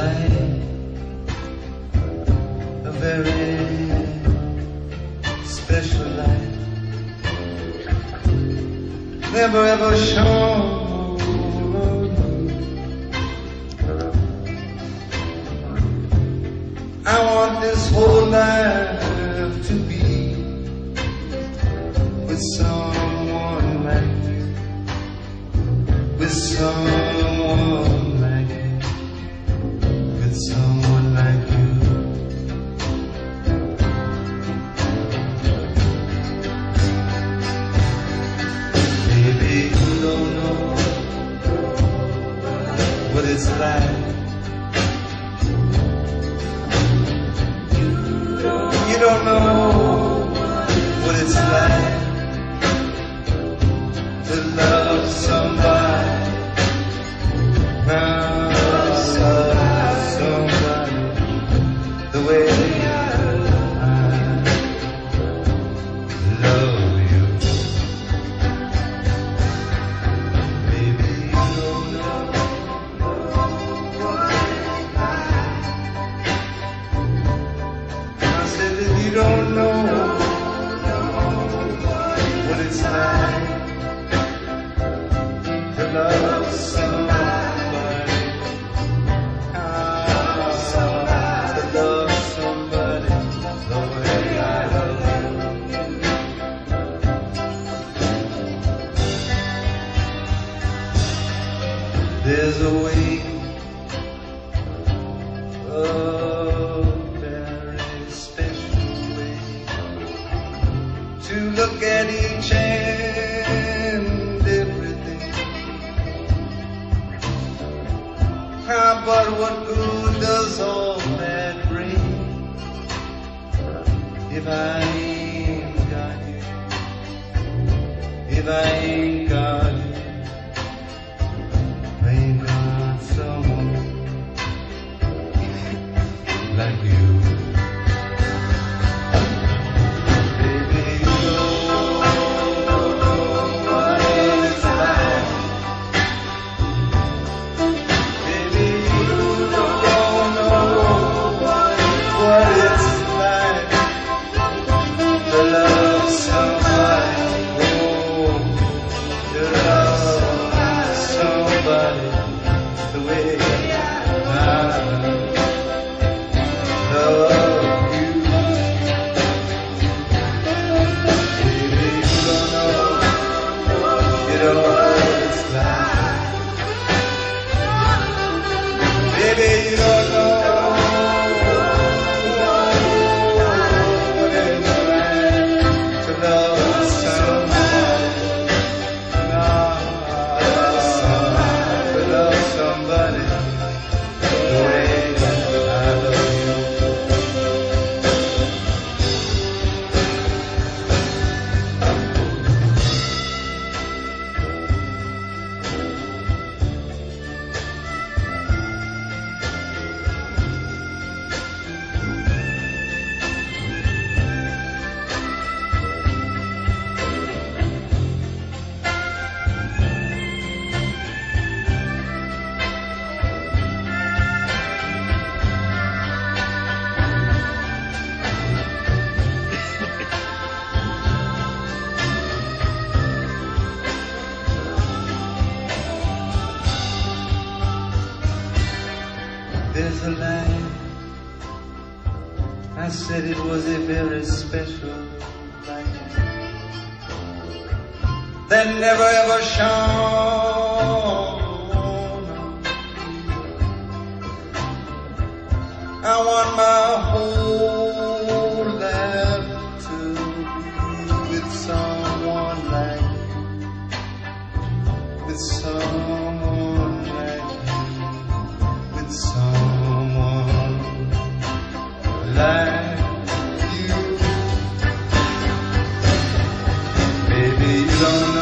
light, a very special light, never ever shone. I want this whole life to be with someone like you, with someone like you, with someone like you. Baby, you don't know what it's like. You don't know what it's like to love somebody, love somebody the way I love you. Baby, you don't know what it's like. I said that you don't know what it's like to love somebody, to love somebody the way I love you. There's a way, a very special way to look at each and everything. But what good does all that bring if I ain't got you? If I ain't got you, I ain't got someone like you. Baby, you know what it's like. Baby, you don't know what it's like to love somebody. Oh, to love somebody the way I love you. Baby, you don't know what it's like. Baby, you don't know what it's like to love somebody. No, to love somebody the way I love you. There's a light, I said it was a very special light that never ever shone. I want my whole life to be with someone like you, with someone like you, with someone like you. Baby, you don't know